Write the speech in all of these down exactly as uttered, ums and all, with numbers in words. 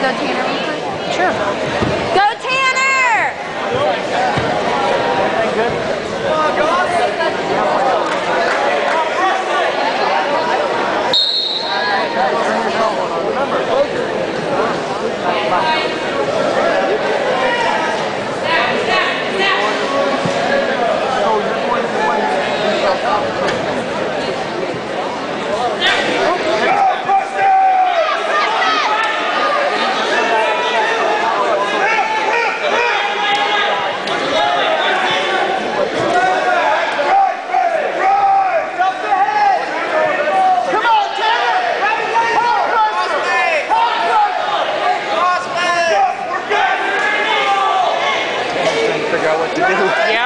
go Tanner real quick? Sure. Go Tanner! Good. Come on, guys. Figure out what to do. Yep.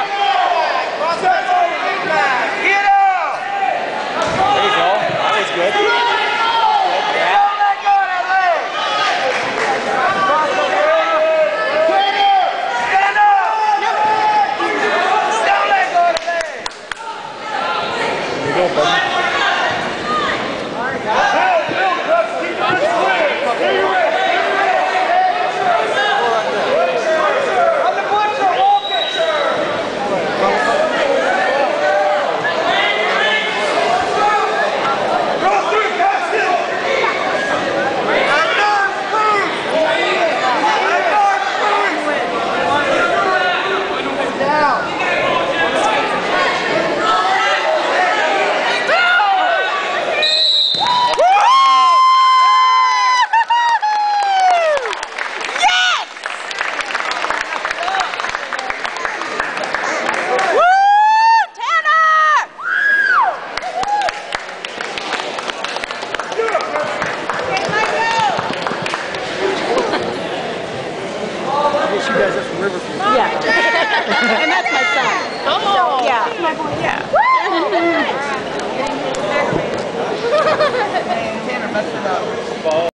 Get out! There you go. That was good. Good. Yeah. Don't let go of that leg! Stand up! Don't let go of the leg! There you go, buddy. You guys are from Riverview. Yeah. And that's my son. Oh. So, yeah. My boy. Yeah. Tanner messed it up.